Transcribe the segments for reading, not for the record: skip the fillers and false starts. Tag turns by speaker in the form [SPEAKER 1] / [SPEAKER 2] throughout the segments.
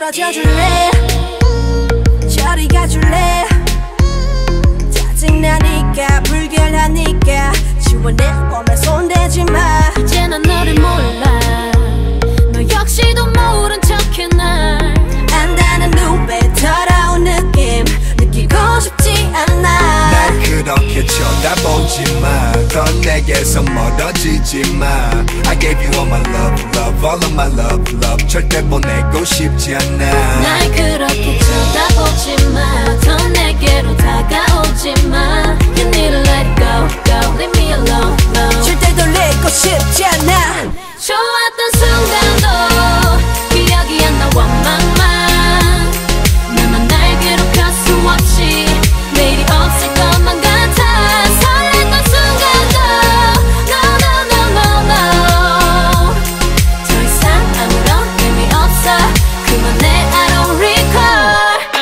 [SPEAKER 1] 떨어져 줄래 저리 가줄래 짜증나니까 불결하니까 지워내 봄에 손대지마 이제 난 너를 몰라 너 역시도 모른 척해 날 안다는 눈빛 더러운 느낌 느끼고 싶지 않아
[SPEAKER 2] 날 그렇게 쳐다보지마 더 내게서 멀어지지마 I gave you all my love, love, all of my love, love 절대 보내고 싶지 않아
[SPEAKER 1] 날 그렇게 쳐다보지마 더 내게로 다가오지마 You need to let it go, go, leave me alone, alone 절대 돌리고 싶지 않아 좋았던 순간도 기억이 안 나 원망만 나만 날 괴롭힐 수 없이 내일이 없을 것만 같아 설렜던 순간도 No, no, no, no, no 더 이상 아무런 의미 없어 그만해 I don't recall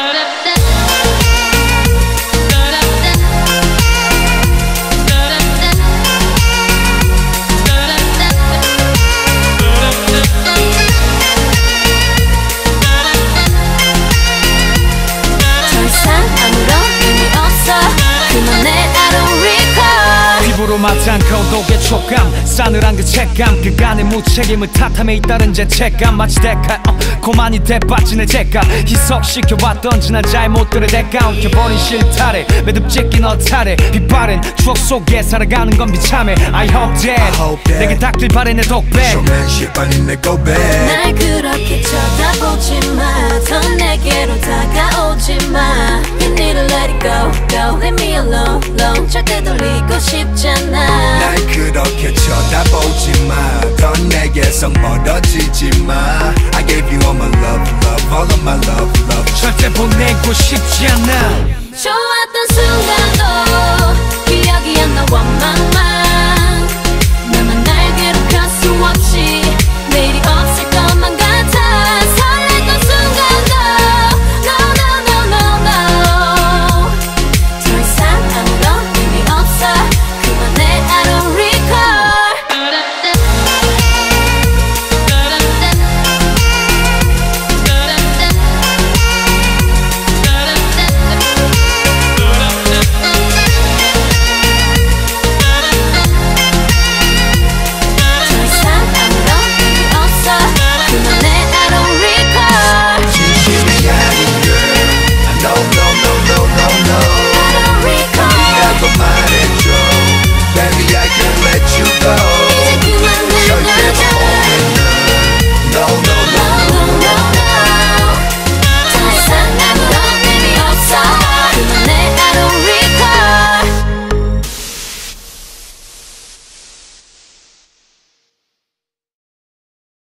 [SPEAKER 3] 입으로 맞지 않고 독의 촉감 싸늘한 그 책감 그간의 무책임을 탓함에 잇따른 죄책감 마치 대가 고만이 대빠진 내 죄감 희석시켜왔던 지난 잘못들의 대가 엉켜버린 실타래 매듭 찢긴 어타래 빛바랜 추억 속에 살아가는 건 비참해 I hope that 내게 닥칠 바래 내 독백
[SPEAKER 2] 쇼맨십 아닌 내 고백
[SPEAKER 1] 날 그렇게 쳐다보지마 더 내게로 다가오지마 You need to let it go, go Leave me alone, alone 절대 돌리고 싶지 않아
[SPEAKER 2] 날 그렇게 쳐다보지마 더 내게서 멀어지지마 I gave you all my love, love, all of my love, love
[SPEAKER 3] 절대 보내고 싶지 않아
[SPEAKER 1] 좋았던 순간도 기억이 안 나 원망